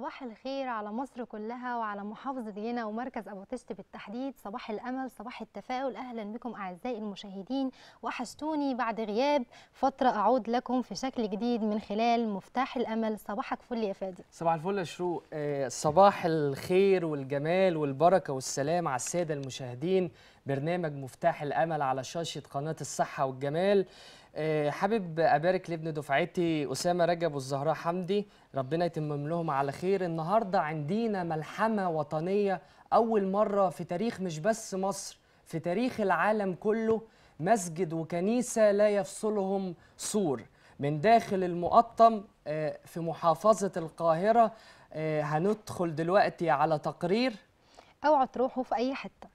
صباح الخير على مصر كلها وعلى محافظة جنة ومركز أبو طشت بالتحديد. صباح الأمل، صباح التفاؤل. أهلا بكم أعزائي المشاهدين، وحشتوني بعد غياب فترة. أعود لكم في شكل جديد من خلال مفتاح الأمل. صباحك فل يا فادي. صباح الفل يا شروق. صباح الخير والجمال والبركة والسلام على السادة المشاهدين. برنامج مفتاح الأمل على شاشة قناة الصحة والجمال. حابب أبارك لابن دفعتي أسامة رجب والزهراء حمدي، ربنا يتمم لهم على خير. النهاردة عندنا ملحمة وطنية أول مرة في تاريخ مش بس مصر، في تاريخ العالم كله. مسجد وكنيسة لا يفصلهم سور. من داخل المقطم في محافظة القاهرة. هندخل دلوقتي على تقرير. اوعوا تروحوا في أي حتة.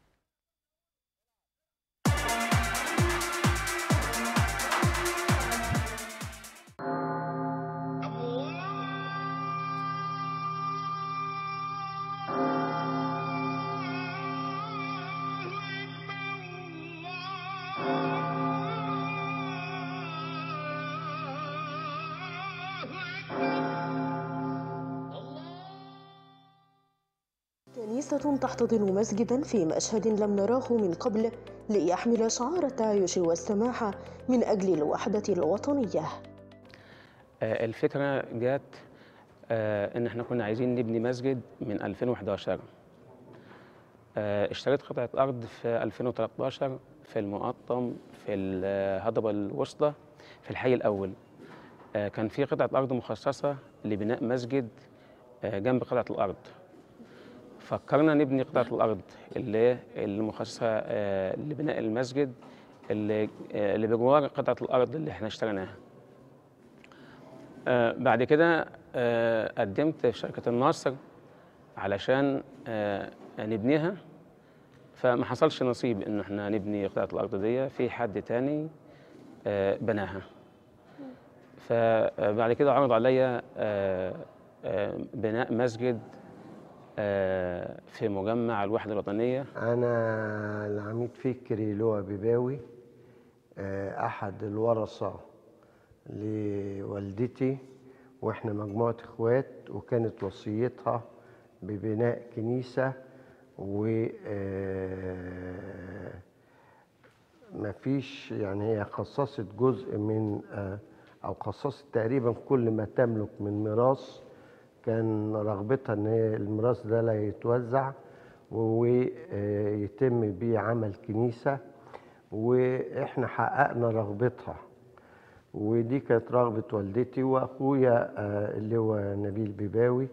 كنيسة تحتضن مسجدا في مشهد لم نراه من قبل، ليحمل شعار التعايش والسماحة من أجل الوحدة الوطنية. الفكرة جات إن إحنا كنا عايزين نبني مسجد من 2011. اشتريت قطعة أرض في 2013 في المقطم في الهضبة الوسطى في الحي الأول. كان في قطعة أرض مخصصة لبناء مسجد جنب قطعة الأرض. فكرنا نبني قطعة الأرض اللي المخصصة لبناء المسجد اللي بجوار قطعة الأرض اللي احنا اشتريناها. بعد كده قدمت في شركة الناصر علشان نبنيها، فما حصلش نصيب إن احنا نبني قطعة الأرض دي، في حد تاني بناها. فبعد كده عرض عليا بناء مسجد في مجمع الوحدة الوطنية. أنا العميد فكري لؤى بيباوي، أحد الورثة لوالدتي، وإحنا مجموعة إخوات، وكانت وصيتها ببناء كنيسة، و مفيش يعني هي خصصت جزء من أو خصصت تقريبا كل ما تملك من ميراث. كان رغبتها ان الميراث ده لا يتوزع ويتم بيه عمل كنيسة، واحنا حققنا رغبتها، ودي كانت رغبة والدتي. واخويا اللي هو نبيل بيباوي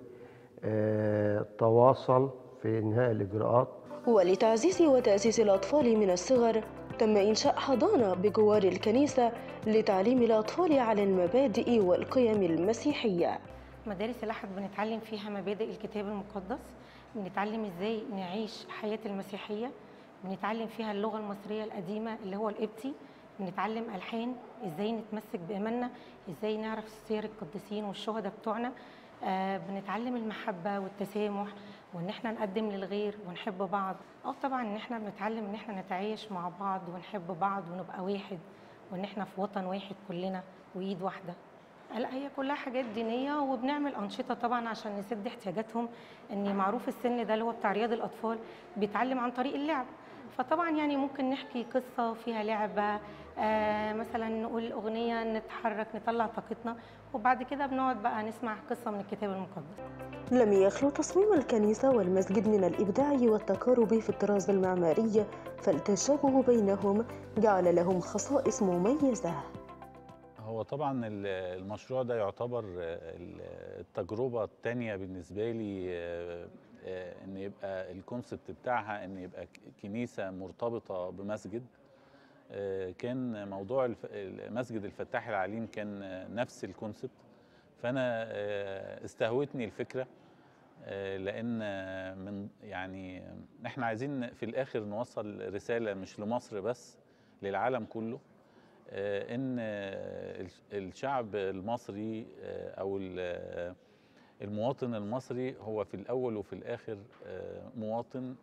تواصل في انهاء الاجراءات. ولتعزيز وتأسيس الأطفال من الصغر تم إنشاء حضانة بجوار الكنيسة لتعليم الأطفال على المبادئ والقيم المسيحية. مدارس الأحد بنتعلم فيها مبادئ الكتاب المقدس، بنتعلم ازاي نعيش حياة المسيحية، بنتعلم فيها اللغة المصرية القديمة اللي هو القبطي، بنتعلم ألحان، ازاي نتمسك بإيماننا، ازاي نعرف سير القديسين والشهداء بتوعنا. بنتعلم المحبة والتسامح، وان احنا نقدم للغير ونحب بعض. طبعا ان احنا بنتعلم ان احنا نتعايش مع بعض ونحب بعض ونبقى واحد، وان احنا في وطن واحد كلنا وايد واحدة. لا، هي كلها حاجات دينية، وبنعمل أنشطة طبعا عشان نسد احتياجاتهم. ان معروف السن ده اللي هو بتاع رياض الأطفال بيتعلم عن طريق اللعب، فطبعا يعني ممكن نحكي قصة فيها لعبة، مثلا نقول أغنية، نتحرك، نطلع طاقتنا، وبعد كده بنقعد بقى نسمع قصة من الكتاب المقدس. لم يخلو تصميم الكنيسة والمسجد من الإبداع والتقارب في الطراز المعماري، فالتشابه بينهم جعل لهم خصائص مميزة. هو طبعا المشروع ده يعتبر التجربة الثانية بالنسبة لي، ان يبقى الكونسبت بتاعها ان يبقى كنيسة مرتبطة بمسجد. كان موضوع مسجد الفتاح العليم كان نفس الكونسبت، فانا استهوتني الفكرة، لان من يعني احنا عايزين في الاخر نوصل رسالة مش لمصر بس، للعالم كله، ان الشعب المصري او المواطن المصري هو في الاول وفي الاخر مواطن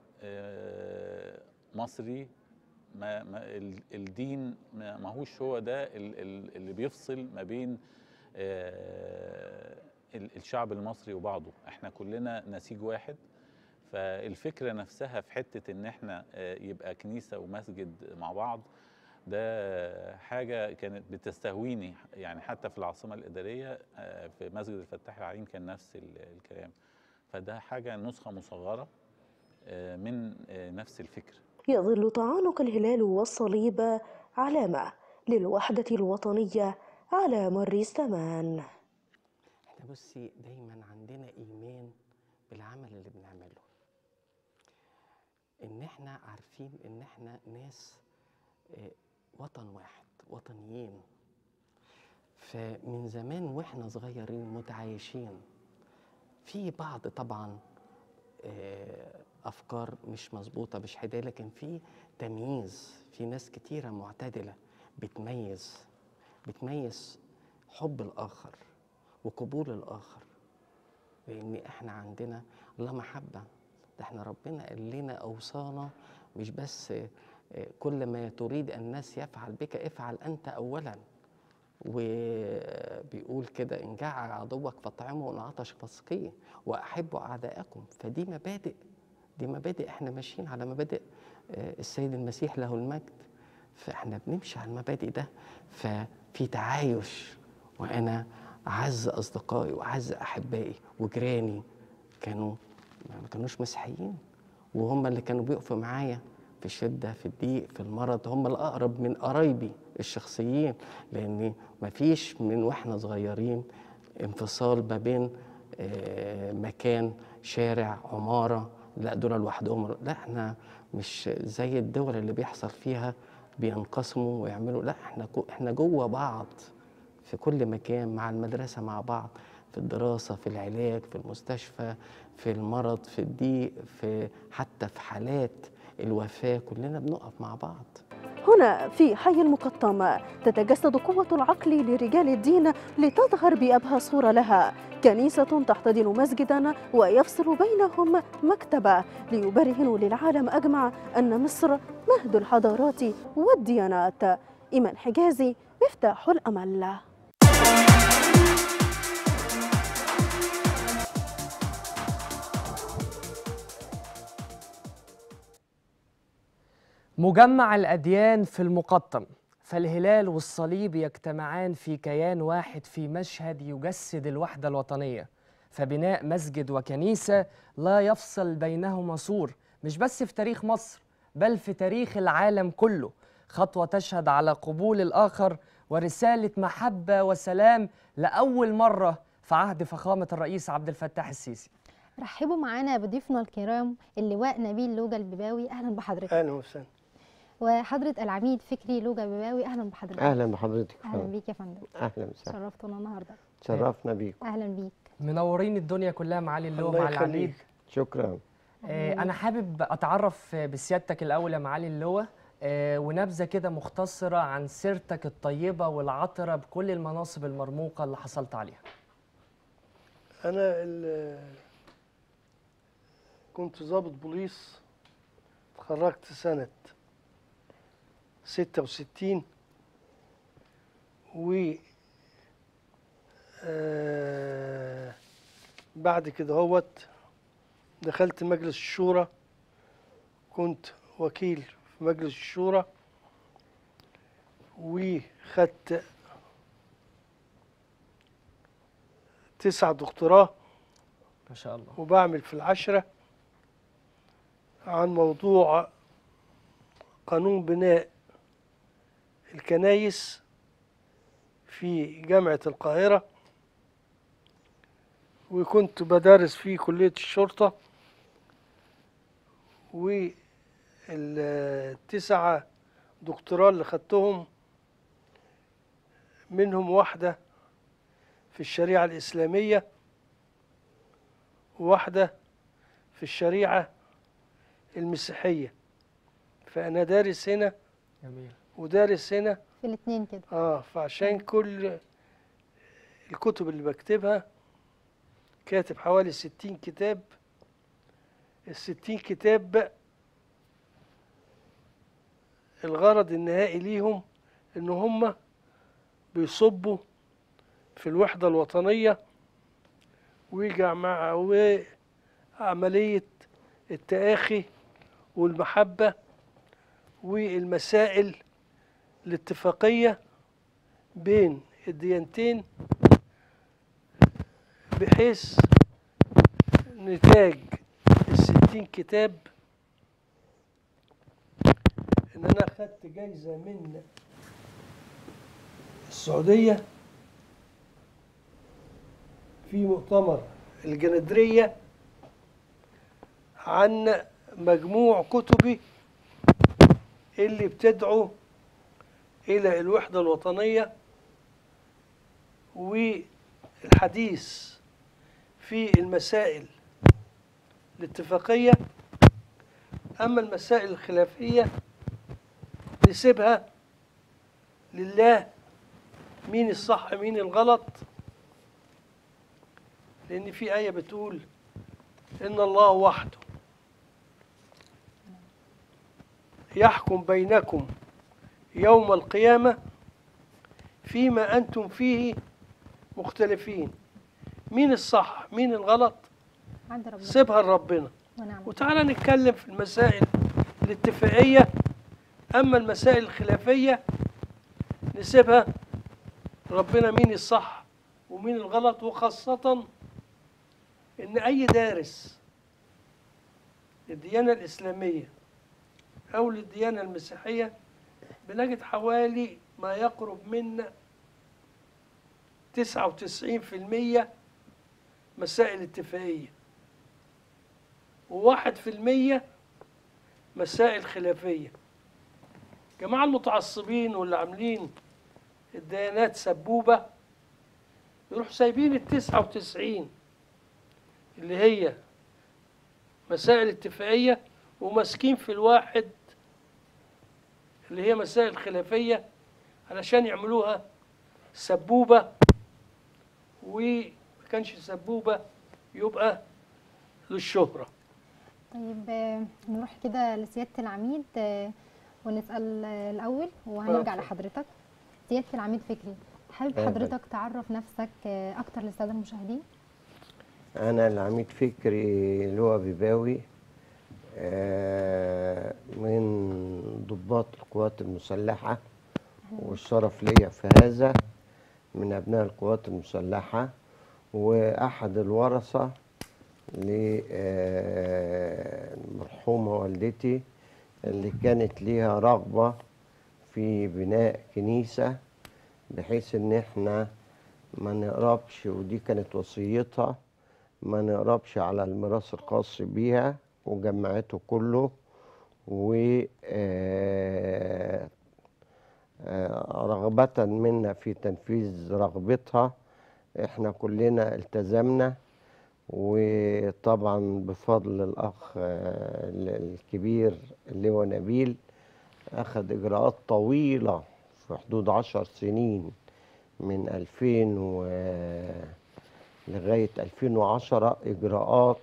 مصري. الدين ماهوش هو ده اللي بيفصل ما بين الشعب المصري وبعضه، احنا كلنا نسيج واحد. فالفكرة نفسها في حتة ان احنا يبقى كنيسة ومسجد مع بعض، ده حاجة كانت بتستهويني. يعني حتى في العاصمة الإدارية في مسجد الفتاح العليم كان نفس الكلام. فده حاجة نسخة مصغرة من نفس الفكر. يظل تعانق الهلال والصليب علامة للوحدة الوطنية على مر الزمان. احنا بصي دايما عندنا إيمان بالعمل اللي بنعمله، إن احنا عارفين إن احنا ناس وطن واحد، وطنيين. فمن زمان واحنا صغيرين متعايشين في بعض طبعا أفكار مش مظبوطة مش حدية، لكن في تمييز، في ناس كتيرة معتدلة بتميز حب الآخر وقبول الآخر، لأن احنا عندنا الله محبة. ده احنا ربنا قال لنا أوصانا مش بس كل ما تريد الناس يفعل بك افعل أنت أولا، وبيقول كده إن جاع عدوك فاطعمه وإن عطش فاسقيه وأحبوا أعداءكم. فدي مبادئ احنا ماشيين على مبادئ السيد المسيح له المجد، فاحنا بنمشي على المبادئ ده. ففي تعايش، وأنا أعز أصدقائي وأعز أحبائي وجيراني ما كانوش مسيحيين، وهم اللي كانوا بيقفوا معايا في الشدة في الضيق في المرض، هم الأقرب من قرايبي الشخصيين، لأن مفيش من وإحنا صغيرين انفصال ما بين مكان شارع عمارة، لا دول لوحدهم، لا احنا مش زي الدول اللي بيحصل فيها بينقسموا ويعملوا، لا احنا جوه بعض في كل مكان، مع المدرسة مع بعض، في الدراسة في العلاج في المستشفى في المرض في الضيق حتى في حالات الوفاة كلنا بنقف مع بعض. هنا في حي المقطم تتجسد قوة العقل لرجال الدين لتظهر بأبهى صورة لها، كنيسة تحتضن مسجدا ويفصل بينهم مكتبة ليبرهنوا للعالم أجمع أن مصر مهد الحضارات والديانات. إيمان حجازي، مفتاح الأمل. مجمع الأديان في المقطم، فالهلال والصليب يجتمعان في كيان واحد في مشهد يجسد الوحدة الوطنية. فبناء مسجد وكنيسة لا يفصل بينهما سور، مش بس في تاريخ مصر بل في تاريخ العالم كله، خطوة تشهد على قبول الآخر ورسالة محبة وسلام لأول مرة في عهد فخامة الرئيس عبد الفتاح السيسي. رحبوا معانا بضيوفنا الكرام اللواء نبيل لوجا البباوي، أهلا بحضرتك. اهلا وسهلا. وحضرة العميد فكري لوجا البباوي، أهلا بحضرتك. اهلا بحضرتك. أهلا بيك يا فندم. اهلا وسهلا. شرفتونا النهارده. شرفنا بيكم. أهلا بيك. منورين الدنيا كلها معالي اللواء مع العميد. شكرا. أنا حابب أتعرف بسيادتك الأول يا معالي اللواء، ونبذة كده مختصرة عن سيرتك الطيبة والعطرة بكل المناصب المرموقة اللي حصلت عليها. أنا كنت ضابط بوليس، اتخرجت سنة 66 و بعد كده هوت دخلت مجلس الشورى، كنت وكيل في مجلس الشورى وخدت 9 دكتوراه ما شاء الله. وبعمل في العشرة عن موضوع قانون بناء الكنايس في جامعة القاهرة، وكنت بدرس في كلية الشرطة، وال9 دكتوراه اللي خدتهم منهم واحدة في الشريعة الإسلامية وواحدة في الشريعة المسيحية. فأنا دارس هنا جميل ودارس هنا في الاثنين كده. فعشان كل الكتب اللي بكتبها كاتب حوالي 60 كتاب. ال60 كتاب الغرض النهائي ليهم إن هم بيصبوا في الوحدة الوطنية وعملية التآخي والمحبة والمسائل الاتفاقية بين الديانتين، بحيث نتاج ال60 كتاب إن أنا أخدت جايزة من السعودية في مؤتمر الجندرية عن مجموع كتبي اللي بتدعو إلى الوحدة الوطنية والحديث في المسائل الاتفاقية. أما المسائل الخلافية نسيبها لله، مين الصح مين الغلط، لأن في آية بتقول إن الله وحده يحكم بينكم يوم القيامة فيما أنتم فيه مختلفين. مين الصح مين الغلط عند ربنا. سيبها لربنا، ونعم. وتعالى نتكلم في المسائل الاتفاقية. أما المسائل الخلافية نسيبها ربنا، مين الصح ومين الغلط. وخاصة إن أي دارس للديانة الإسلامية أو للديانة المسيحية بنجد حوالي ما يقرب من 99% مسائل اتفاقية، و1% مسائل خلافية. جماعة المتعصبين واللي عاملين الديانات سبوبة يروحوا سايبين ال99 اللي هي مسائل اتفاقية، وماسكين في الواحد اللي هي مسائل خلافية علشان يعملوها سبوبة، وما كانش سبوبة يبقى للشهرة. طيب نروح كده لسيادة العميد ونسأل الأول وهنرجع لحضرتك. سيادة العميد فكري، حابب حضرتك تعرف نفسك أكتر للسادة المشاهدين؟ أنا العميد فكري لواء بيباوي، من ضباط القوات المسلحة، والشرف ليا في هذا، من أبناء القوات المسلحة، وأحد الورثة للمرحومة والدتي اللي كانت ليها رغبة في بناء كنيسة، بحيث إن إحنا ما نقربش، ودي كانت وصيتها، ما نقربش على الميراث الخاص بيها، وجمعته كله. رغبة منا في تنفيذ رغبتها احنا كلنا التزمنا، وطبعا بفضل الأخ الكبير اللواء نبيل أخذ إجراءات طويلة في حدود 10 سنين، من 2000 لغاية 2010، إجراءات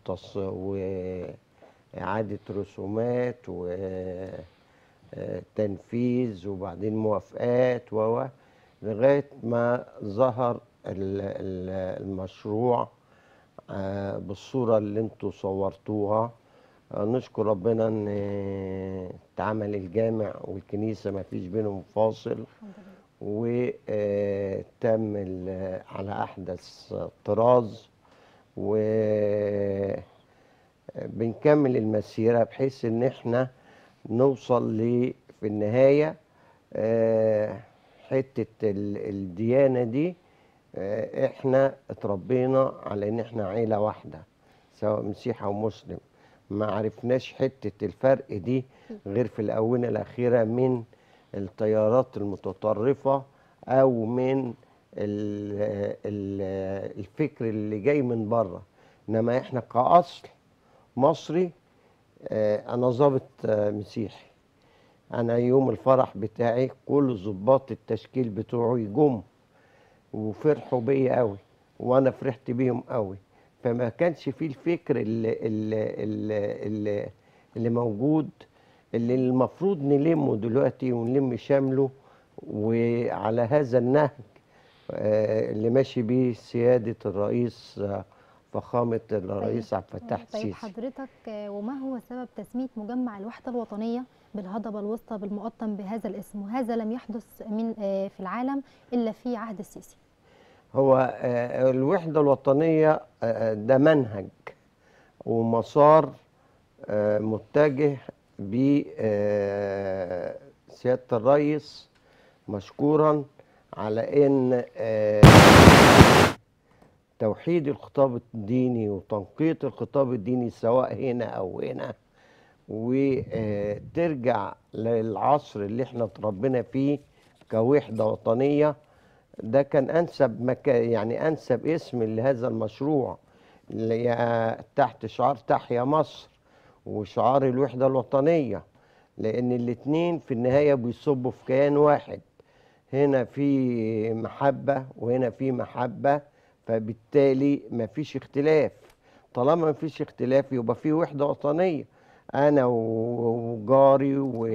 وإعادة رسومات وتنفيذ، وبعدين موافقات لغاية ما ظهر المشروع بالصورة اللي انتوا صورتوها. نشكر ربنا ان اتعمل الجامع والكنيسة ما فيش بينهم فاصل، وتم على أحدث طراز، وبنكمل المسيرة بحيث ان احنا نوصل في النهاية حتة الديانة دي. احنا اتربينا على ان احنا عيلة واحدة، سواء مسيحي او مسلم، ما عرفناش حتة الفرق دي غير في الآونة الأخيرة من التيارات المتطرفة أو من الفكر اللي جاي من بره. إنما إحنا كأصل مصري، أنا ضابط مسيحي، أنا يوم الفرح بتاعي كل ضباط التشكيل بتوعي جم وفرحوا بيا قوي، وأنا فرحت بيهم قوي. فما كانش فيه الفكر اللي موجود، اللي المفروض نلمه دلوقتي ونلم شامله، وعلى هذا النهج اللي ماشي بيه سيادة الرئيس فخامة الرئيس عبد الفتاح طيب السيسي. حضرتك وما هو سبب تسمية مجمع الوحدة الوطنية بالهضبة الوسطى بالمقطم بهذا الاسم، وهذا لم يحدث من في العالم إلا في عهد السيسي؟ هو الوحدة الوطنية ده منهج ومسار متجه بسيادة الرئيس مشكورا على ان توحيد الخطاب الديني وتنقية الخطاب الديني سواء هنا او هنا، وترجع للعصر اللي احنا اتربينا فيه كوحدة وطنية. ده كان انسب مكان، يعني انسب اسم لهذا المشروع اللي تحت شعار تحيا مصر وشعار الوحدة الوطنية، لان الاتنين في النهاية بيصبوا في كيان واحد. هنا في محبة وهنا في محبة، فبالتالي مفيش اختلاف. طالما مفيش اختلاف يبقى في وحدة وطنية. انا وجاري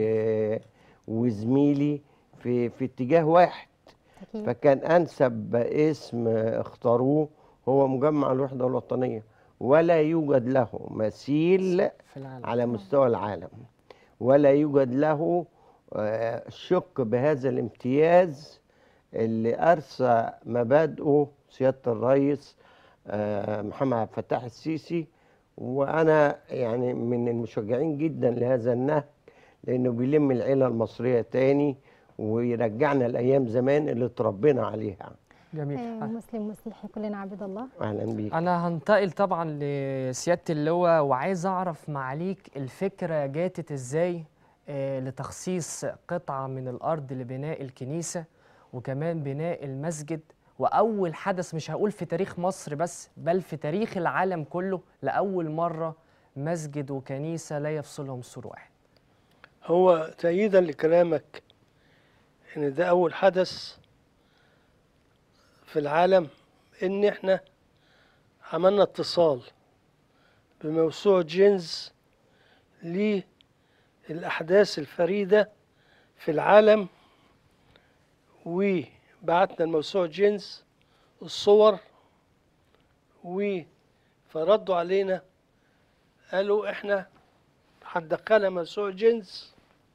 وزميلي في اتجاه واحد. فكان انسب اسم اختاروه هو مجمع الوحدة الوطنية، ولا يوجد له مثيل في العالم على مستوى العالم، ولا يوجد له شق بهذا الامتياز اللي أرسى مبادئه سيادة الرئيس محمد عبد الفتاح السيسي. وأنا يعني من المشجعين جدا لهذا النهج، لأنه بيلم العيلة المصرية تاني ويرجعنا لأيام زمان اللي اتربينا عليها. جميل. مسلم مسيحي كلنا عبد الله. أهلا بيك. أنا هنتقل طبعا لسيادة اللواء، وعايز أعرف معاليك الفكرة جاتت إزاي لتخصيص قطعة من الأرض لبناء الكنيسة وكمان بناء المسجد، وأول حدث مش هقول في تاريخ مصر بس بل في تاريخ العالم كله، لأول مرة مسجد وكنيسة لا يفصلهم سور واحد. هو تأييدا لكلامك ان ده اول حدث في العالم، ان احنا عملنا اتصال بموسوعة جينز للأحداث الفريدة في العالم، وبعتنا لموسوعة جينز الصور، فردوا علينا قالوا احنا هندخلها موسوعة جينز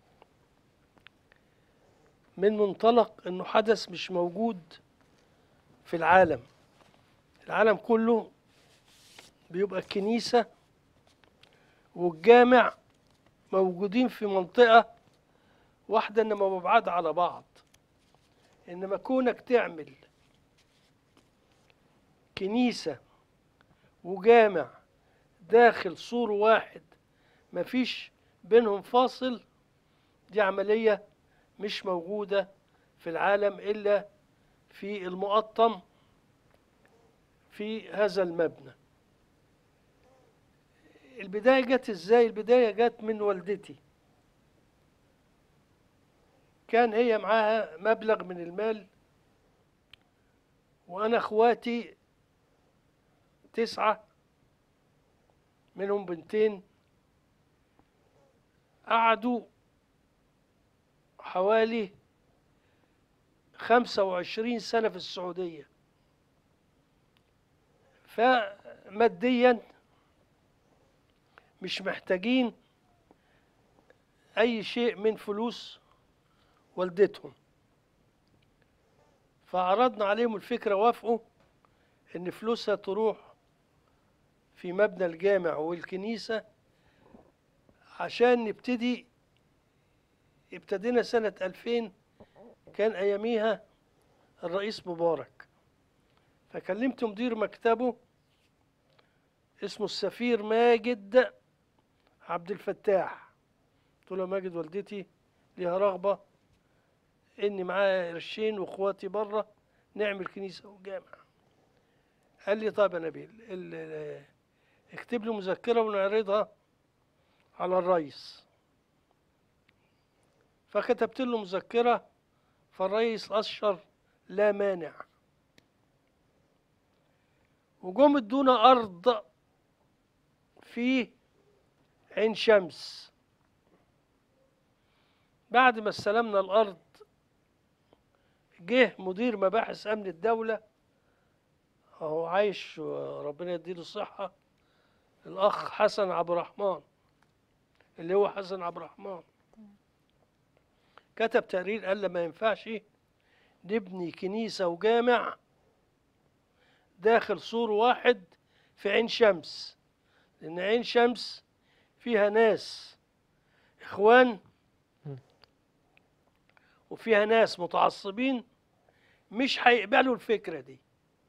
من منطلق انه حدث مش موجود في العالم. العالم كله بيبقى الكنيسة والجامع موجودين في منطقة واحدة انما مبعاد على بعض. انما كونك تعمل كنيسة وجامع داخل سور واحد مفيش بينهم فاصل، دي عملية مش موجودة في العالم إلا في المقطم في هذا المبنى. البداية جت ازاي؟ البداية جت من والدتي. كان هي معاها مبلغ من المال، وأنا أخواتي 9 منهم بنتين، قعدوا حوالي 25 سنة في السعودية. فماديا مش محتاجين أي شيء من فلوس والدتهم، فعرضنا عليهم الفكرة، وافقوا إن فلوسها تروح في مبنى الجامع والكنيسة عشان نبتدي. ابتدينا سنة 2000، كان أياميها الرئيس مبارك، فكلمت مدير مكتبه اسمه السفير ماجد عبد الفتاح. قلت له ماجد والدتي ليها رغبة إني معايا قرشين وإخواتي بره نعمل كنيسة وجامع. قال لي طيب يا نبيل اكتب لي مذكرة ونعرضها على الرئيس. فكتبت له مذكرة، فالرئيس أشر لا مانع، وجم ادونا أرض في عين شمس. بعد ما استلمنا الأرض جه مدير مباحث أمن الدولة هو عايش ربنا يديله الصحة، الأخ حسن عبد الرحمن، اللي هو حسن عبد الرحمن، كتب تقرير قال ما ينفعش نبني كنيسة وجامع داخل سور واحد في عين شمس، لأن عين شمس فيها ناس إخوان وفيها ناس متعصبين مش هيقبلوا الفكرة دي،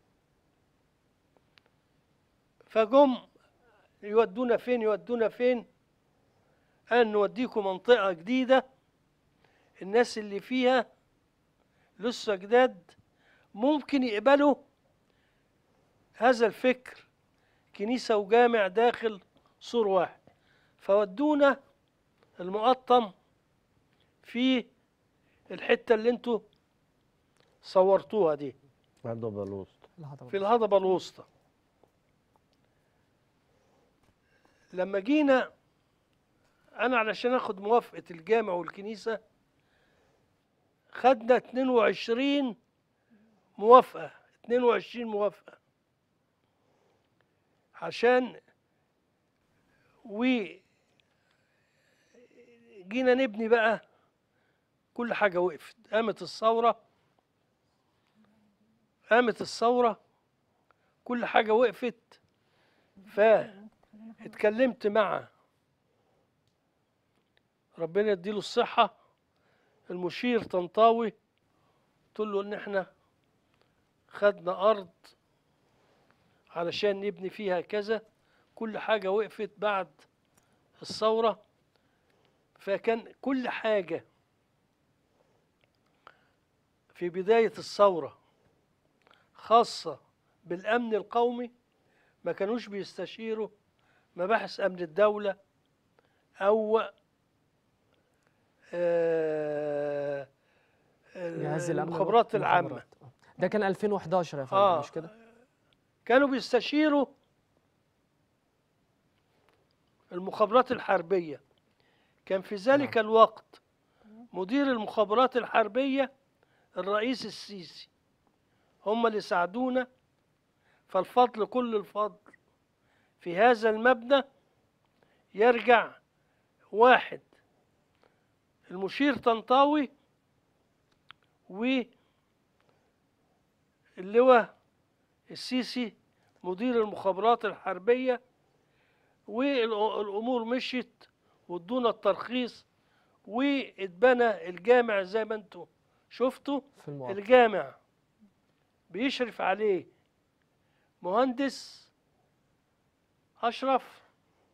فجم يودونا فين يودونا فين؟ قال نوديكم منطقة جديدة الناس اللي فيها لسه جداد ممكن يقبلوا هذا الفكر، كنيسة وجامع داخل سور واحد. فودونا المقطم في الحتة اللي انتوا صورتوها دي، الهضبة الوسطى. في الهضبة الوسطى. لما جينا أنا علشان آخد موافقة الجامع والكنيسة خدنا 22 موافقة، 22 موافقة عشان وجينا نبني بقى. كل حاجة وقفت، قامت الثورة كل حاجة وقفت. فاتكلمت مع ربنا يديله الصحة المشير طنطاوي، قلت له ان احنا خدنا ارض علشان نبني فيها كذا، كل حاجة وقفت بعد الثورة. فكان كل حاجة في بداية الثورة خاصة بالأمن القومي ما كانوش بيستشيروا مباحث أمن الدولة أو جهاز الأمن المخابرات العامة. ده كان 2011 يا فندم مش كده؟ كانوا بيستشيروا المخابرات الحربية. كان في ذلك الوقت مدير المخابرات الحربية الرئيس السيسي، هم اللي ساعدونا. فالفضل كل الفضل في هذا المبنى يرجع واحد المشير طنطاوي واللواء السيسي مدير المخابرات الحربية، والأمور مشيت وادونا الترخيص واتبنى الجامع زي ما انتم شفتوا. الجامع بيشرف عليه مهندس أشرف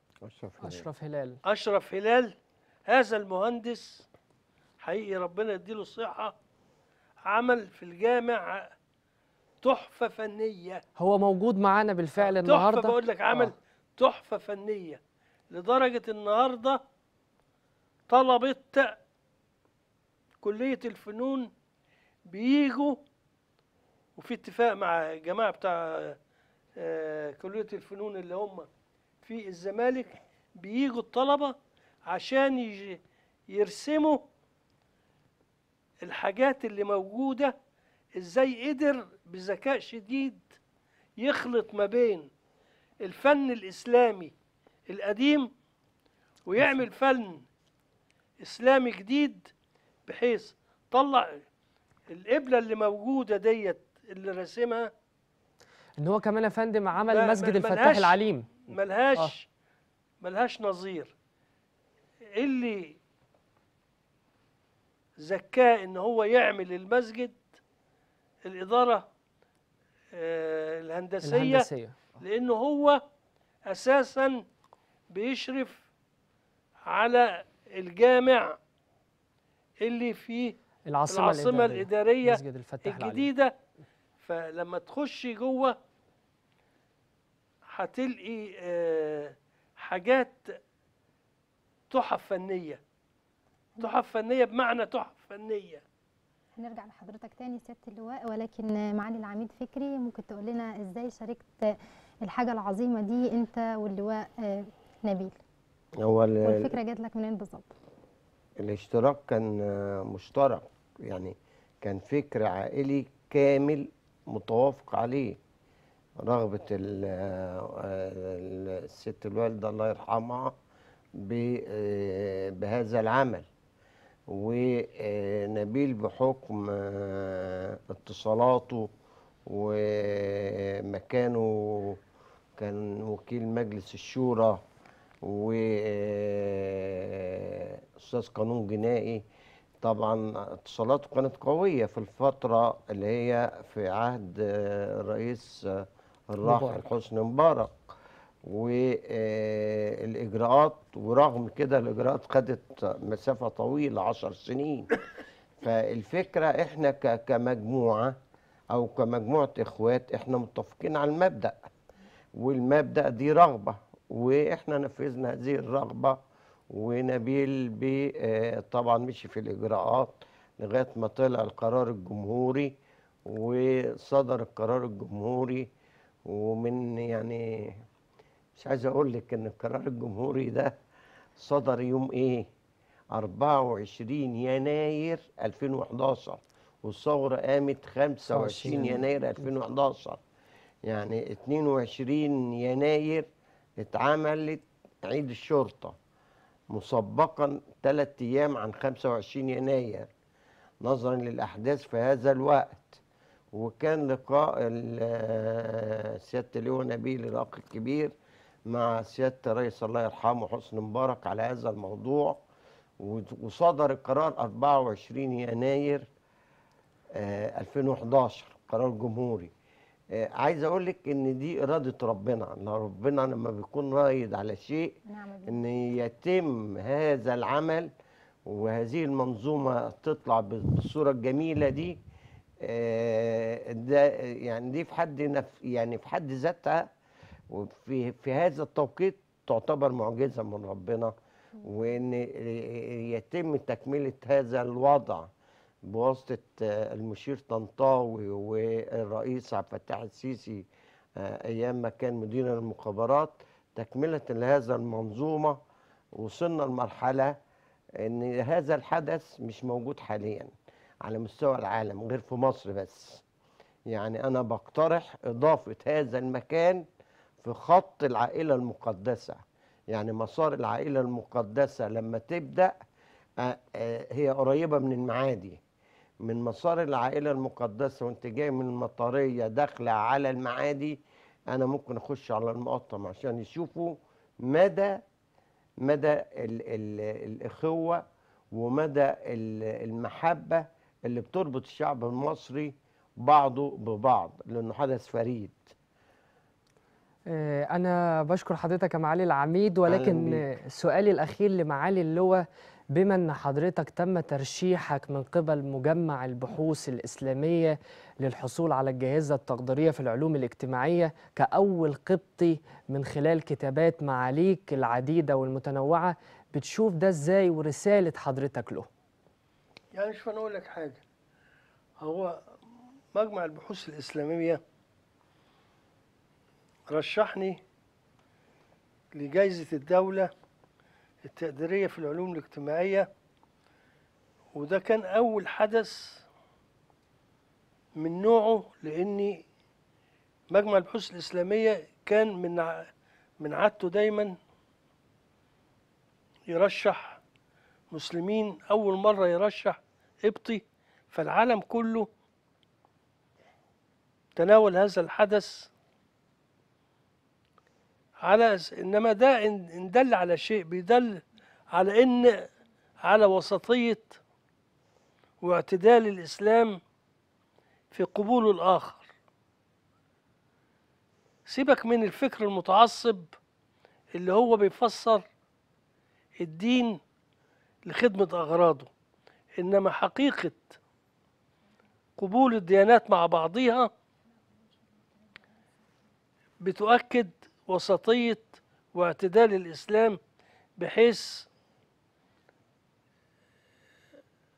هلال. هذا المهندس حقيقي ربنا يديله الصحة عمل في الجامع تحفة فنية. هو موجود معانا بالفعل النهارده. تحفة، بقول لك عمل تحفة فنية لدرجة النهارده طلبة كلية الفنون بيجوا، وفي اتفاق مع الجماعة بتاع كلية الفنون اللي هم في الزمالك، بيجوا الطلبة عشان يرسموا الحاجات اللي موجودة، ازاي قدر بذكاء شديد يخلط ما بين الفن الإسلامي القديم ويعمل فن إسلامي جديد، بحيث طلع القبلة اللي موجودة ديت اللي رسمها. ان هو كمان يا فندم عمل مسجد الفتاح العليم، ملهاش نظير. اللي زكاه ان هو يعمل المسجد الإدارة الهندسية، لأنه هو أساسا بيشرف على الجامع اللي فيه العاصمة الإدارية الجديدة. فلما تخشي جوه هتلقي حاجات تحف فنية، تحف فنية بمعنى تحف فنية. هنرجع لحضرتك تاني سيادة اللواء، ولكن معالي العميد فكري ممكن تقول لنا ازاي شاركت الحاجة العظيمة دي انت واللواء نبيل؟ والفكرة جات لك منين بالظبط؟ الاشتراك كان مشترك، يعني كان فكر عائلي كامل متوافق عليه. رغبة الست الوالدة الله يرحمها بهذا العمل. ونبيل بحكم اتصالاته ومكانه كان وكيل مجلس الشورى وأستاذ قانون جنائي، طبعا اتصالاته كانت قوية في الفترة اللي هي في عهد الرئيس الراحل حسني مبارك. والإجراءات، ورغم كده الإجراءات خدت مسافة طويلة 10 سنين. فالفكرة احنا كمجموعة أو كمجموعة إخوات احنا متفقين على المبدأ، والمبدأ دي رغبة، واحنا نفذنا هذه الرغبة. ونبيل طبعا مشي في الإجراءات لغاية ما طلع القرار الجمهوري، وصدر القرار الجمهوري. ومن يعني مش عايز اقول لك ان القرار الجمهوري ده صدر يوم ايه؟ 24 يناير 2011، والثورة قامت 25 يناير 2011. يعني 22 يناير اتعملت عيد الشرطة مسبقا 3 أيام عن 25 يناير نظرا للأحداث في هذا الوقت. وكان لقاء سيادة اللواء نبيل الأخ الكبير مع سيادة الرئيس الله يرحمه حسني مبارك على هذا الموضوع، وصدر القرار 24 يناير 2011 قرار جمهوري. عايز اقول لك ان دي اراده ربنا، ان ربنا لما بيكون رايد على شيء ان يتم هذا العمل وهذه المنظومه تطلع بالصوره الجميله دي. ده يعني دي في حد ذاتها، وفي هذا التوقيت تعتبر معجزه من ربنا. وان يتم تكمله هذا الوضع بواسطة المشير طنطاوي والرئيس عبد الفتاح السيسي أيام ما كان مدير المخابرات، تكملة لهذا المنظومة. وصلنا لمرحلة أن هذا الحدث مش موجود حاليا على مستوى العالم غير في مصر بس. يعني أنا بقترح إضافة هذا المكان في خط العائلة المقدسة. يعني مسار العائلة المقدسة لما تبدأ هي قريبة من المعادي، من مسار العائلة المقدسة وانت جاي من المطرية داخلة على المعادي. انا ممكن اخش على المقطم عشان يشوفوا مدى الاخوة ومدى المحبة اللي بتربط الشعب المصري بعضه ببعض، لانه حدث فريد. أنا بشكر حضرتك يا معالي العميد، ولكن سؤالي الأخير لمعالي اللواء، بما أن حضرتك تم ترشيحك من قبل مجمع البحوث الإسلامية للحصول على الجائزة التقديرية في العلوم الاجتماعية كأول قبطي من خلال كتابات معاليك العديدة والمتنوعة، بتشوف ده إزاي ورسالة حضرتك له؟ يعني شوف أنا أقول لك حاجة، هو مجمع البحوث الإسلامية رشحني لجائزة الدولة التقديرية في العلوم الاجتماعية، وده كان أول حدث من نوعه، لأن مجمع البحوث الإسلامية كان من عادته دايما يرشح مسلمين. أول مرة يرشح قبطي، فالعالم كله تناول هذا الحدث على إنما ده إن دل على شيء بيدل على على وسطية واعتدال الإسلام في قبول الآخر. سيبك من الفكر المتعصب اللي هو بيفسر الدين لخدمة أغراضه، إنما حقيقة قبول الديانات مع بعضها بتؤكد وسطية واعتدال الإسلام، بحيث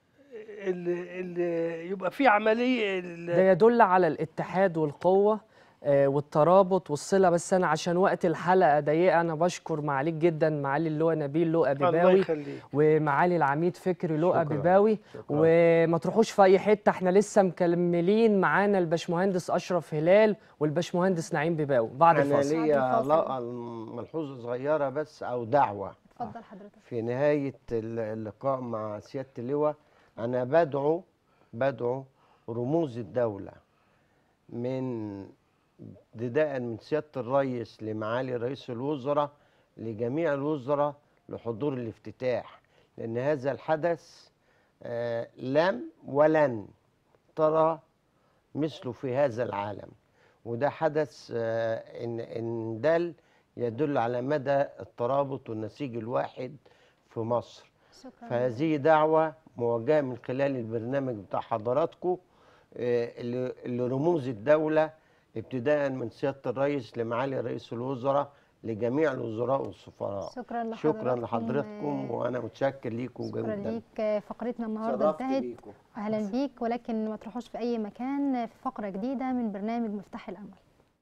اللي يبقى في عملية ده يدل على الاتحاد والقوة والترابط والصله. بس انا عشان وقت الحلقه ضيقه انا بشكر معاليك جدا معالي اللواء نبيل لؤى الله بيباوي يخليك. ومعالي العميد فكري لؤى شكراً. بيباوي. شكراً. وما تروحوش في اي حته، احنا لسه مكملين معانا الباشمهندس اشرف هلال والباشمهندس نعيم بيباوي بعد انا الفاصل. ليا الفاصل. ملحوظه صغيره بس او دعوه اتفضل حضرتك. في نهايه اللقاء مع سياده اللواء. انا بدعو رموز الدوله من ابتداء من سياده الرئيس لمعالي رئيس الوزراء لجميع الوزراء لحضور الافتتاح، لان هذا الحدث لم ولن ترى مثله في هذا العالم، وده حدث إن دل يدل على مدى الترابط والنسيج الواحد في مصر. شكرا. فهذه دعوة موجهة من خلال البرنامج بتاع حضراتكم لرموز الدولة ابتداء من سيادة الرئيس لمعالي رئيس الوزراء لجميع الوزراء والسفراء. شكرا لحضراتكم وانا متشكر ليكم جدا. شكرا ليك. فقرتنا النهارده انتهت. بيكم. اهلا بيك، ولكن ما تروحوش في اي مكان، في فقره جديده من برنامج مفتاح الامل.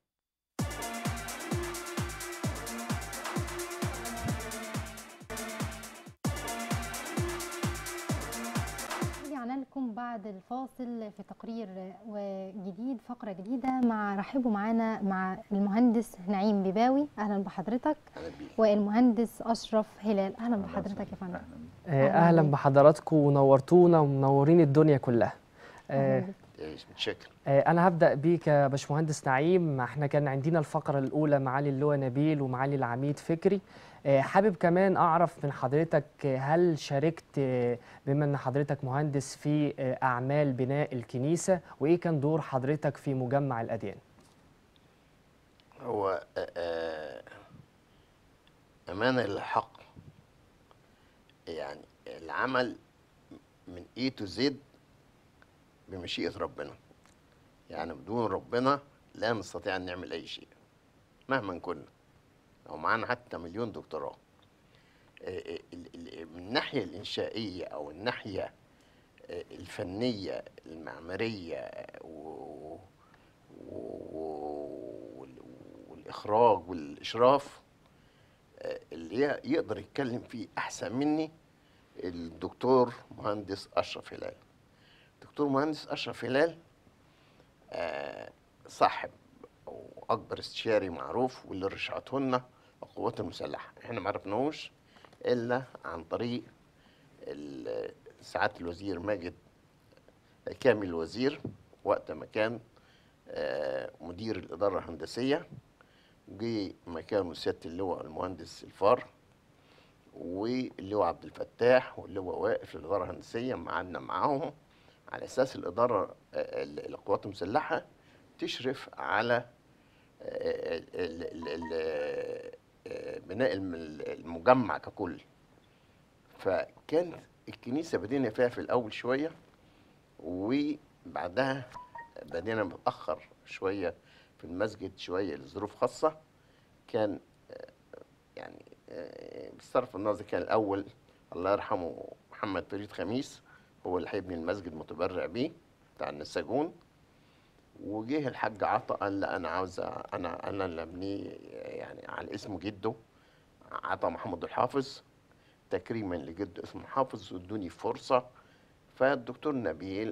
رجعنا لكم بعد الفاصل في تقرير وجديد، فقره جديده رحبوا معانا مع المهندس نعيم بيباوي. اهلا بحضرتك. والمهندس اشرف هلال. اهلا بحضرتك يا فندم. اهلا بحضراتكم ونورتونا ومنورين الدنيا كلها. متشكر. انا هبدا بيك يا باشمهندس نعيم. احنا كان عندنا الفقره الاولى معالي اللواء نبيل ومعالي العميد فكري. حابب كمان اعرف من حضرتك هل شاركت بما ان حضرتك مهندس في اعمال بناء الكنيسه، وايه كان دور حضرتك في مجمع الاديان؟ هو امانه للحق، يعني العمل من A to Z بمشيئة ربنا، يعني بدون ربنا لا نستطيع أن نعمل أي شيء مهما كنا، أو معانا حتى مليون دكتوراه. من الناحية الإنشائية أو الناحية الفنية المعمارية والإخراج والإشراف، اللي يقدر يتكلم فيه أحسن مني الدكتور مهندس أشرف هلال. دكتور مهندس أشرف هلال صاحب أو أكبر استشاري معروف، واللي رشحته لنا القوات المسلحة. إحنا ما عرفناهوش إلا عن طريق سعادة الوزير ماجد كامل الوزير، وقت ما كان مدير الإدارة الهندسية، جه مكانه سيادة اللواء المهندس الفار واللواء عبد الفتاح واللواء واقف للإدارة الهندسية. قعدنا معاهم على أساس الإدارة القوات المسلحة تشرف على بناء المجمع ككل. فكان الكنيسة بدينا فيها في الأول شوية، وبعدها بدينا متأخر شوية في المسجد شوية لظروف خاصة. كان يعني بصرف النظر كان الأول الله يرحمه محمد فريد خميس هو اللي هيبني المسجد متبرع بيه بتاع النساجون، وجه الحاج عطا قال لا انا عاوز انا اللي ابنيه يعني على اسم جده عطا محمد الحافظ، تكريما لجده اسمه حافظ، وادوني فرصه. فالدكتور نبيل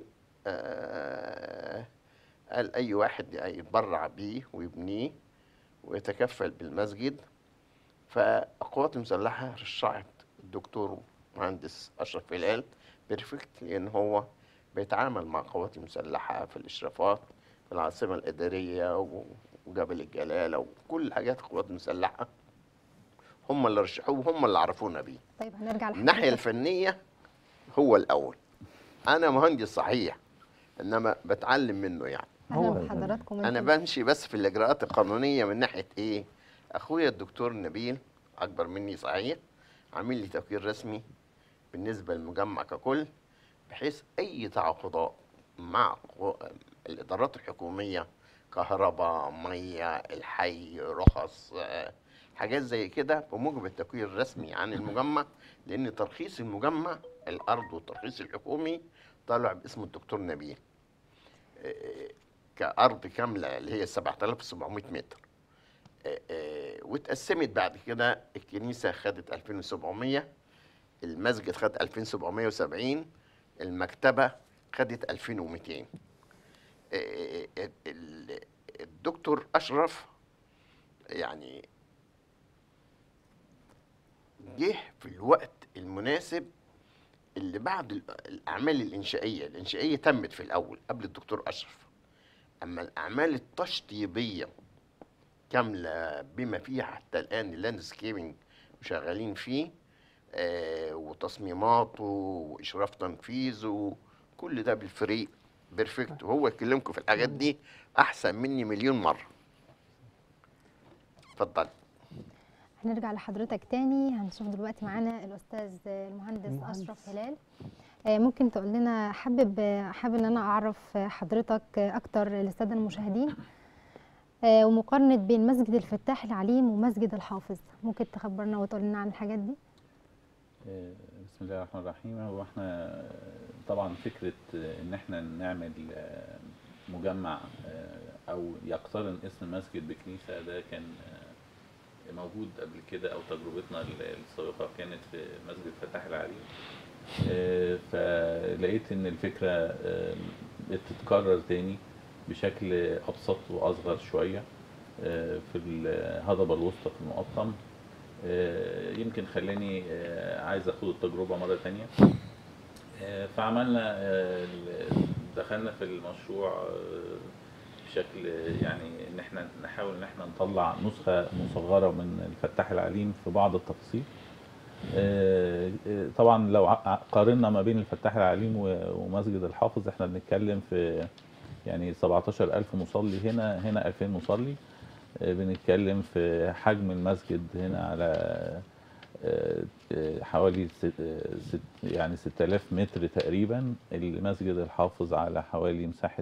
قال اي واحد يتبرع بيه ويبنيه ويتكفل بالمسجد. فالقوات المسلحه رشحت الدكتور مهندس اشرف هلال بيرفكت، لان هو بيتعامل مع القوات المسلحه في الاشرافات في العاصمه الاداريه وجبل الجلاله وكل حاجات القوات المسلحه. هم اللي رشحوه وهم اللي عرفونا بيه. طيب هنرجع الناحيه الفنيه هو الاول. انا مهندس صحيح انما بتعلم منه يعني. اهلا بحضراتكم. انا بمشي بس في الاجراءات القانونيه من ناحيه ايه؟ اخويا الدكتور نبيل اكبر مني صحيح، عامل لي توكيل رسمي بالنسبه للمجمع ككل، بحيث اي تعاقدات مع الادارات الحكوميه، كهرباء، ميه، الحي، رخص، حاجات زي كده، بموجب التوكيل الرسمي عن المجمع، لان ترخيص المجمع الارض والترخيص الحكومي طالع باسم الدكتور نبيل. كأرض كاملة اللي هي 7700 متر. واتقسمت بعد كده، الكنيسة خدت 2700، المسجد خد 2770، المكتبة خدت 2200. الدكتور أشرف يعني جه في الوقت المناسب اللي بعد الأعمال الإنشائية تمت في الأول قبل الدكتور أشرف، أما الأعمال التشطيبية كاملة بما فيها حتى الآن اللاندسكيبنج وشغالين فيه، وتصميماته وإشراف تنفيذه، كل ده بالفريق بيرفكت، وهو يكلمكم في الحاجات دي أحسن مني مليون مرة. اتفضل. هنرجع لحضرتك تاني. هنشوف دلوقتي معانا الأستاذ المهندس أشرف هلال. ممكن تقول لنا، حابب ان انا اعرف حضرتك اكتر للساده المشاهدين، ومقارنه بين مسجد الفتاح العليم ومسجد الحافظ، ممكن تخبرنا وتقول لنا عن الحاجات دي؟ بسم الله الرحمن الرحيم. هو احنا طبعا فكره ان احنا نعمل مجمع او يقترن اسم مسجد بكنيسه، ده كان موجود قبل كده، او تجربتنا السابقه كانت في مسجد الفتاح العليم. فلقيت ان الفكره بتتكرر تاني بشكل ابسط واصغر شويه في الهضبه الوسطى في المقطم. يمكن خلاني عايز اخد التجربه مره تانيه. فعملنا دخلنا في المشروع بشكل يعني ان احنا نحاول ان احنا نطلع نسخه مصغره من الفتاح العليم في بعض التفاصيل. طبعا لو قارنا ما بين الفتاح العليم ومسجد الحافظ، احنا بنتكلم في يعني 17,000 مصلي، هنا 2000 مصلي. بنتكلم في حجم المسجد هنا على حوالي يعني 6000 متر تقريبا. المسجد الحافظ على حوالي مساحة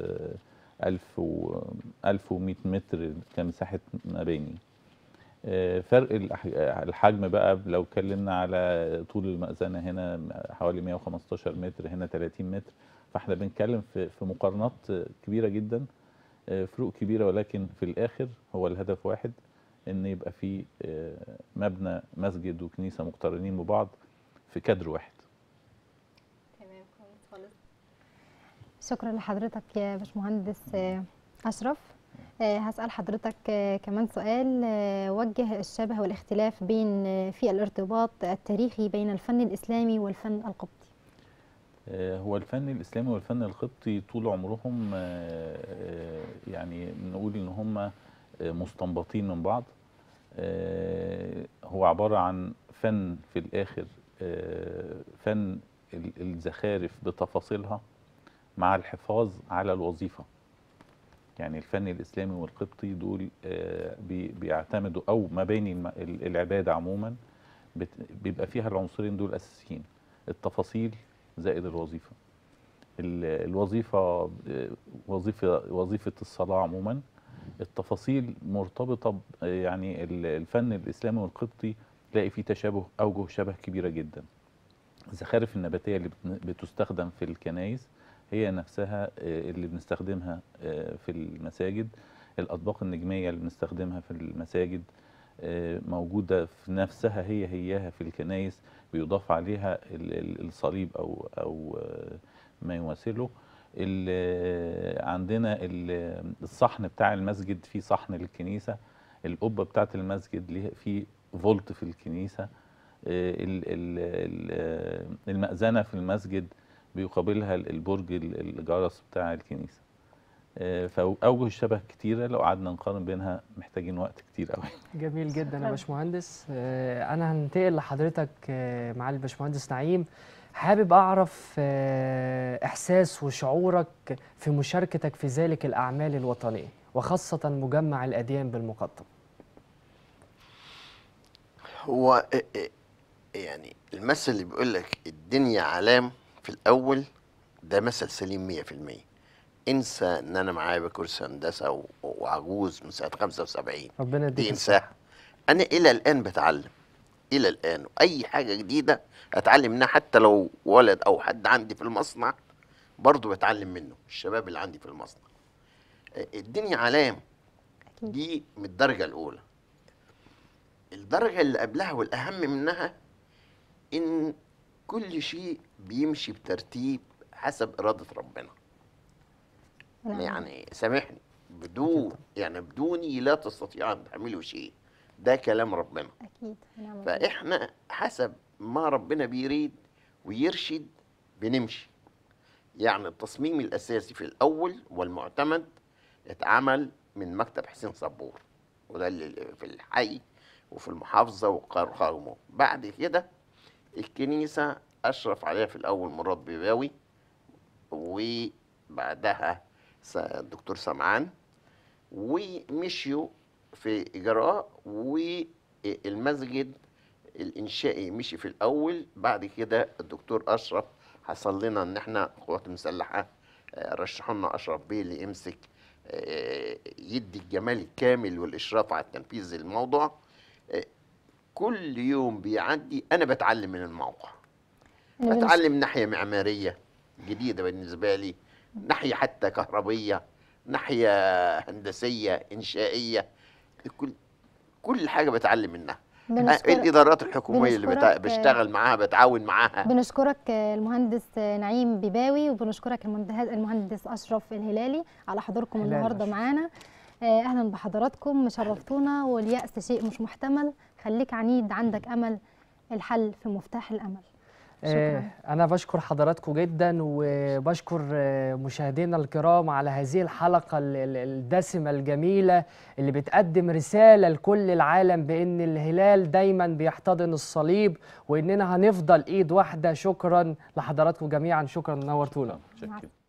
1100 متر كمساحة مباني. فرق الحجم بقى لو اتكلمنا على طول المأذنة هنا حوالي 115 متر، هنا 30 متر. فاحنا بنتكلم في مقارنات كبيرة جدا، فروق كبيرة، ولكن في الآخر هو الهدف واحد، ان يبقى في مبنى مسجد وكنيسة مقترنين ببعض في كادر واحد. تمام، كويس خالص. شكرا لحضرتك يا باشمهندس أشرف. هسأل حضرتك كمان سؤال، وجه الشبه والاختلاف في الارتباط التاريخي بين الفن الإسلامي والفن القبطي. هو الفن الإسلامي والفن القبطي طول عمرهم يعني نقول إن هم مستنبطين من بعض. هو عبارة عن فن في الآخر، فن الزخارف بتفاصيلها مع الحفاظ على الوظيفة. يعني الفن الإسلامي والقبطي دول بيعتمدوا، أو مباني العبادة عموما بيبقى فيها العنصرين دول أساسيين: التفاصيل زائد الوظيفة. الوظيفة وظيفة الصلاة عموما. التفاصيل مرتبطة يعني الفن الإسلامي والقبطي تلاقي فيه تشابه، أوجه شبه كبيرة جدا. الزخارف النباتية اللي بتستخدم في الكنائس هي نفسها اللي بنستخدمها في المساجد. الأطباق النجمية اللي بنستخدمها في المساجد موجودة في نفسها هيها في الكنائس، بيضاف عليها الصليب أو ما يماثله. عندنا الصحن بتاع المسجد في صحن للكنيسة، القبة بتاعة المسجد في فولت في الكنيسة، المأذنة في المسجد بيقابلها البرج الجرس بتاع الكنيسة. فأوجه الشبه كتيرة، لو قعدنا نقارن بينها محتاجين وقت كتير قوي. جميل جدا يا باشمهندس. أنا هنتقل لحضرتك معالي الباشمهندس نعيم. حابب أعرف إحساس وشعورك في مشاركتك في ذلك الأعمال الوطنية، وخاصة مجمع الأديان بالمقطم. هو يعني المثل اللي بيقول لك الدنيا علام في الأول، ده مثل سليم 100%. انسى ان انا معايا بكرسي هندسه وعجوز من سنه 75. ربنا يديك انساها. انا الى الان بتعلم، الى الان، واي حاجه جديده اتعلم منها، حتى لو ولد او حد عندي في المصنع برضه بتعلم منه، الشباب اللي عندي في المصنع. الدنيا علام، أكيد. دي من الدرجة الأولى. الدرجة اللي قبلها والأهم منها إن كل شيء بيمشي بترتيب حسب إرادة ربنا. نعم. يعني سامحني، بدوني لا تستطيع أن تعملوا شيء، ده كلام ربنا. أكيد. نعم. فإحنا حسب ما ربنا بيريد ويرشد بنمشي. يعني التصميم الأساسي في الأول والمعتمد اتعمل من مكتب حسين صبور، وده اللي في الحي وفي المحافظة وقرقرمه. بعد كده الكنيسة أشرف عليها في الأول مراد بيباوي، وبعدها الدكتور سمعان، ومشيوا في إجراء، والمسجد الإنشائي مشي في الأول. بعد كده الدكتور أشرف حصل لنا إن إحنا القوات المسلحة رشحوا لنا أشرف بيه اللي يمسك يدي الجمال الكامل والإشراف على تنفيذ الموضوع. كل يوم بيعدي أنا بتعلم من الموقع، بتعلم ناحية معمارية جديدة بالنسبة لي، ناحية حتى كهربية، ناحية هندسية إنشائية، كل حاجة بتعلم منها. الإدارات الحكومية اللي بشتغل معاها بتعاون معاها. بنشكرك المهندس نعيم بيباوي، وبنشكرك المهندس أشرف الهلالي على حضوركم النهارده معانا. أهلا بحضراتكم، شرفتونا، واليأس شيء مش محتمل، خليك عنيد، عندك أمل، الحل في مفتاح الأمل. شكرا. أنا بشكر حضراتكم جدا، وبشكر مشاهدينا الكرام على هذه الحلقة الدسمة الجميلة اللي بتقدم رسالة لكل العالم بأن الهلال دايما بيحتضن الصليب، وإننا هنفضل إيد واحدة. شكرا لحضراتكم جميعا، شكرا، نورتونا.